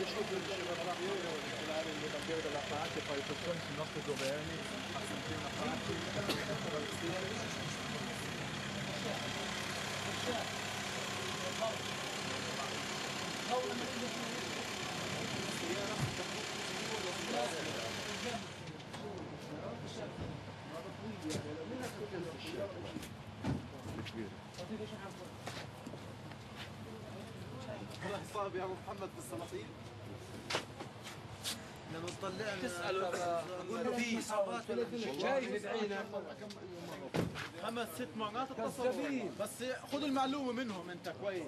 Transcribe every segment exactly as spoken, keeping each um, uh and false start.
subito dicevano la tirare le bandiere della pace, fare pressioni sui nostri governi affinché una pace والله صعب يا ابو محمد بالسلاطين لما تطلعني تسأل اقول له في اصابات شايف يدعينا خمس ست مرات اتصلوا بس خذ المعلومه منهم انت كويس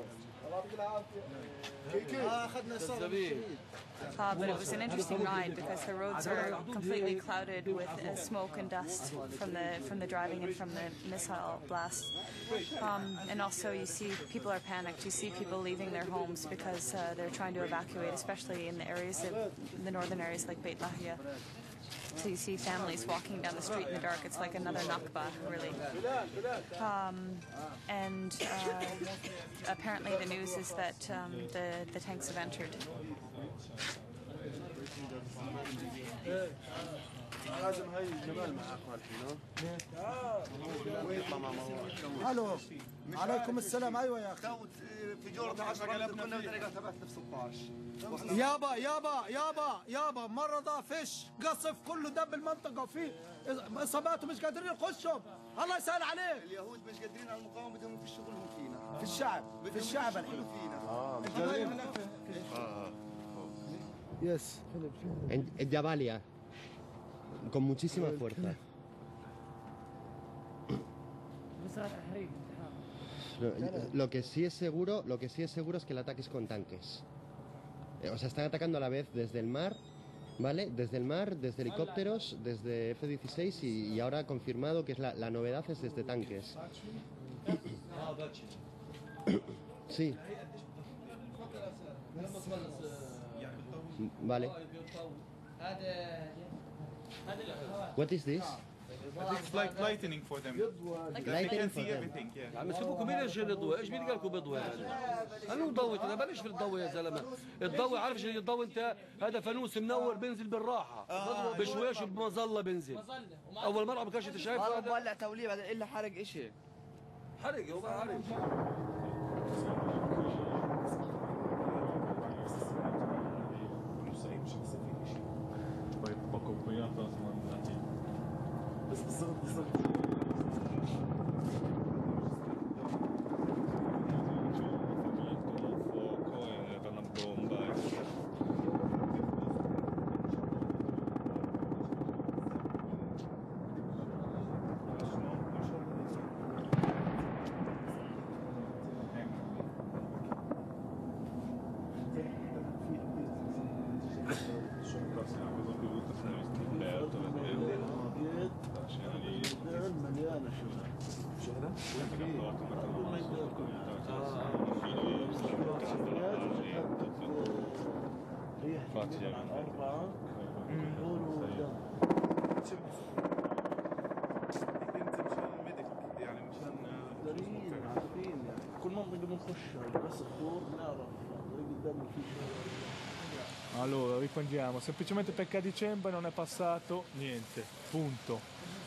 اه اخذنا اصابه Uh, but it was an interesting ride because the roads are completely clouded with uh, smoke and dust from the from the driving and from the missile blast. Um, and also you see people are panicked. You see people leaving their homes because uh, they're trying to evacuate, especially in the areas of the northern areas like Beit Lahia. So you see families walking down the street in the dark. It's like another Nakba, really. Um, and uh, apparently the news is that um, the, the tanks have entered. لازم هاي الجمال معك الحين الو عليكم السلام. ايوه يا اخي في جورة عشرة كنا بطريقة ثبات ستة عشر يابا يابا يابا يابا مرضى فيش قصف كله دب المنطقه وفي اصابات ومش قادرين يخشوا. الله يسهل عليك. اليهود مش قادرين على المقاومه بدهم في شغلهم فينا في الشعب في الشعب الحين فينا اه مش قادرين اه يس en Jabalia con muchísima fuerza. Lo, lo que sí es seguro, lo que sí es seguro es que el ataque es con tanques. O sea, están atacando a la vez desde el mar, ¿vale? Desde el mar, desde helicópteros, desde F dieciséis y, y ahora confirmado que es la, la novedad es desde tanques. Sí. Vale. What is this? It's like lightning for them. Like they can see everything. Yeah. عم سيبوكم مين ايش الضوء؟ ايش بيلقى لكم بالضوء هذا؟ انا مضوي انا بلاش في الضوء يا زلمه، الضوء عارف شو الضوء انت؟ هذا فانوس منور بنزل بالراحه بشويش بمظله بنزل. اول مره ما كانش انت شايف هذا بولع توليب هذا الا حرق شيء. حرق هو حرق. Poco cuidado بس بالضبط بالضبط مليانه شغله أربعة انت مشان ميديك يعني مشان عارفين يعني كل منطقه بنخشها بس الدور نعرف قدامنا في Allora, riprendiamo, semplicemente perché a dicembre non è passato niente, punto.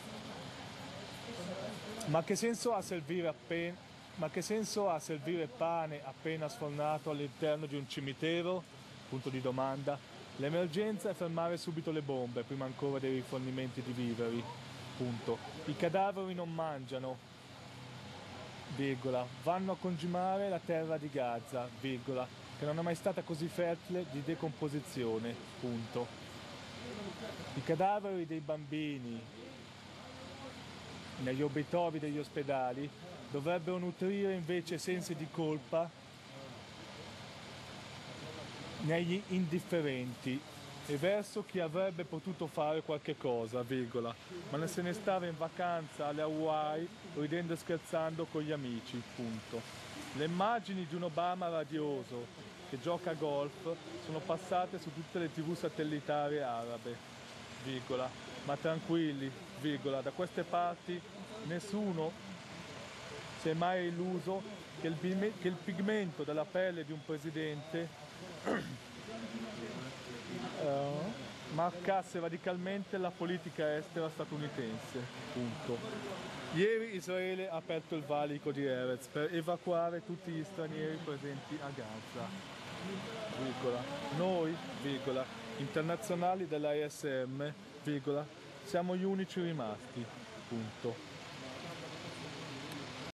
Ma che senso ha servire appena, ma che senso ha servire pane appena sfornato all'interno di un cimitero? Punto di domanda. L'emergenza è fermare subito le bombe, prima ancora dei rifornimenti di viveri, punto. I cadaveri non mangiano, virgola, vanno a concimare la terra di Gaza, virgola, che non è mai stata così fertile di decomposizione, punto. I cadaveri dei bambini negli obitori degli ospedali dovrebbero nutrire invece sensi di colpa negli indifferenti e verso chi avrebbe potuto fare qualche cosa, virgola, ma ne se ne stava in vacanza alle Hawaii ridendo e scherzando con gli amici, punto. Le immagini di un Obama radioso che gioca a golf sono passate su tutte le tv satellitari arabe, virgola, ma tranquilli, virgola, da queste parti nessuno si è mai illuso che il, che il pigmento della pelle di un presidente eh, marcasse radicalmente la politica estera statunitense, punto. Ieri Israele ha aperto il valico di Erez per evacuare tutti gli stranieri presenti a Gaza, virgola. Noi, virgola, internazionali dell'I S M, virgola, siamo gli unici rimasti, punto.